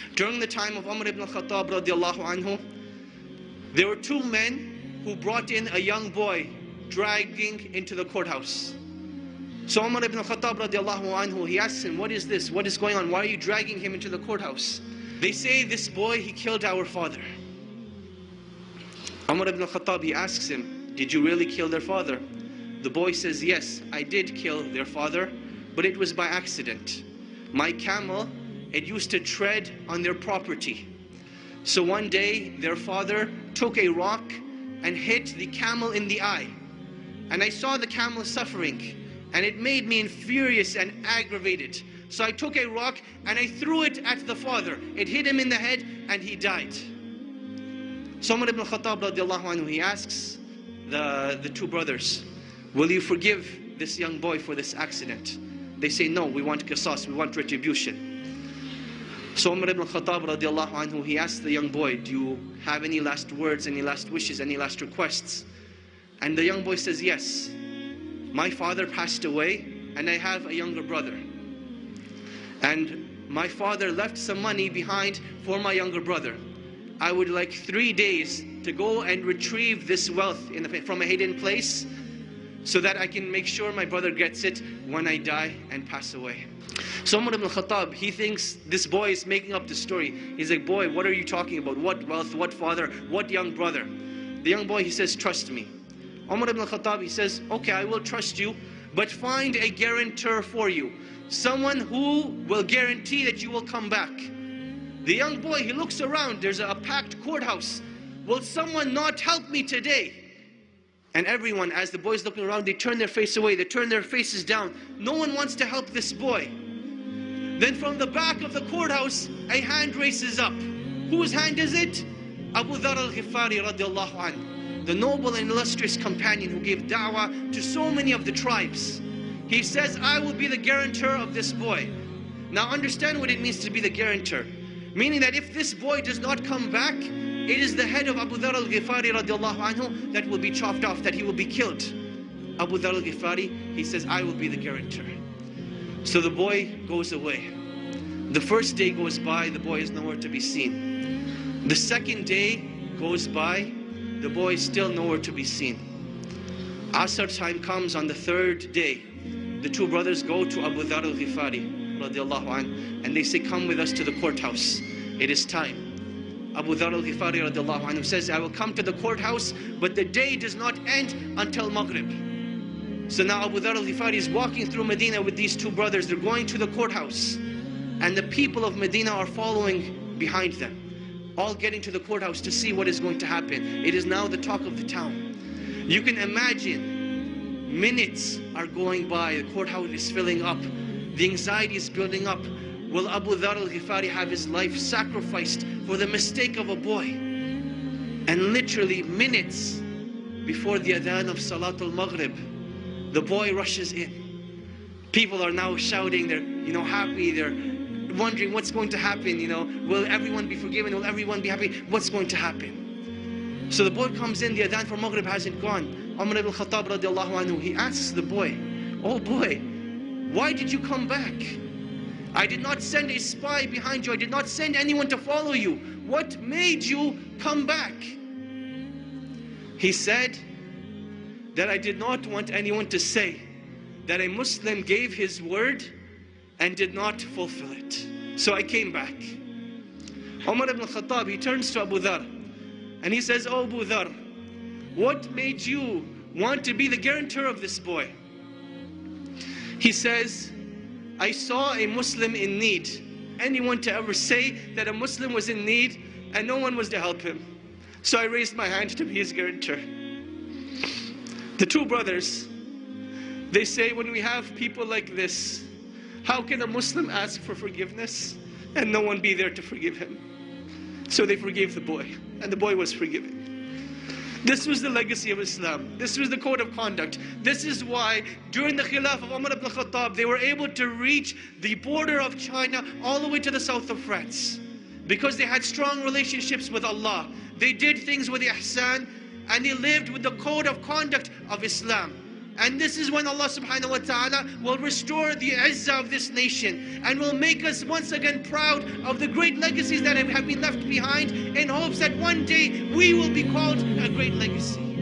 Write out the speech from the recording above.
During the time of Umar Ibn Khattab radiallahu anhu, there were two men who brought in a young boy dragging into the courthouse. So Umar Ibn Khattab radiallahu anhu, he asks him, what is this? What is going on? Why are you dragging him into the courthouse? They say, this boy, he killed our father. Umar Ibn Khattab, he asks him, did you really kill their father? The boy says, yes, I did kill their father, but it was by accident. My camel, it used to tread on their property. So one day, their father took a rock and hit the camel in the eye. And I saw the camel suffering, and it made me furious and aggravated. So I took a rock and I threw it at the father. It hit him in the head and he died. So Umar Ibn Khattab radiallahu anhu, he asks the two brothers, will you forgive this young boy for this accident? They say, no, we want qisas, we want retribution. So Umar Ibn Khattab radiallahu anhu, he asked the young boy, do you have any last words, any last wishes, any last requests? And the young boy says, yes, my father passed away and I have a younger brother. And my father left some money behind for my younger brother. I would like 3 days to go and retrieve this wealth from a hidden place so that I can make sure my brother gets it when I die and pass away. So Umar Ibn Khattab, he thinks this boy is making up the story. He's like, boy, what are you talking about? What wealth, what father, what young brother? The young boy, he says, trust me. Umar Ibn Khattab, he says, okay, I will trust you, but find a guarantor for you. Someone who will guarantee that you will come back. The young boy, he looks around, there's a packed courthouse. Will someone not help me today? And everyone, as the boy's looking around, they turn their face away, they turn their faces down. No one wants to help this boy. Then from the back of the courthouse, a hand raises up. Whose hand is it? Abu Dhar Al-Ghifari radiallahu anhu, the noble and illustrious companion who gave da'wah to so many of the tribes. He says, I will be the guarantor of this boy. Now understand what it means to be the guarantor. Meaning that if this boy does not come back, it is the head of Abu Dhar Al-Ghifari radiallahu anhu that will be chopped off, that he will be killed. Abu Dhar Al-Ghifari, he says, I will be the guarantor. So the boy goes away. The first day goes by, the boy is nowhere to be seen. The second day goes by, the boy is still nowhere to be seen. Asr time comes on the third day. The two brothers go to Abu Dhar Al-Ghifari radiallahu anhu, and they say, come with us to the courthouse. It is time. Abu Dhar Al-Ghifari radiallahu anhu says, I will come to the courthouse, but the day does not end until Maghrib. So now Abu Dhar Al-Ghifari is walking through Medina with these two brothers. They're going to the courthouse. And the people of Medina are following behind them, all getting to the courthouse to see what is going to happen. It is now the talk of the town. You can imagine, minutes are going by, the courthouse is filling up, the anxiety is building up. Will Abu Dhar Al-Ghifari have his life sacrificed for the mistake of a boy? And literally minutes before the adhan of Salatul Maghrib, the boy rushes in. People are now shouting, they're happy, they're wondering what's going to happen, will everyone be forgiven, will everyone be happy, what's going to happen? So the boy comes in, the adhan for Maghrib hasn't gone. Umar Ibn Khattab radiallahu anhu, he asks the boy, oh boy, why did you come back? I did not send a spy behind you, I did not send anyone to follow you. What made you come back? He said that I did not want anyone to say that a Muslim gave his word and did not fulfill it. So I came back. Umar Ibn Khattab, he turns to Abu Dhar and he says, oh Abu Dhar, what made you want to be the guarantor of this boy? He says, I saw a Muslim in need. Anyone to ever say that a Muslim was in need and no one was to help him. So I raised my hand to be his guarantor. The two brothers, they say, when we have people like this, how can a Muslim ask for forgiveness and no one be there to forgive him? So they forgave the boy, and the boy was forgiven. This was the legacy of Islam. This was the code of conduct. This is why during the Khilaf of Umar Ibn Khattab, they were able to reach the border of China all the way to the south of France. Because they had strong relationships with Allah. They did things with ihsan, and they lived with the code of conduct of Islam. And this is when Allah subhanahu wa ta'ala will restore the izzah of this nation and will make us once again proud of the great legacies that have been left behind, in hopes that one day we will be called a great legacy.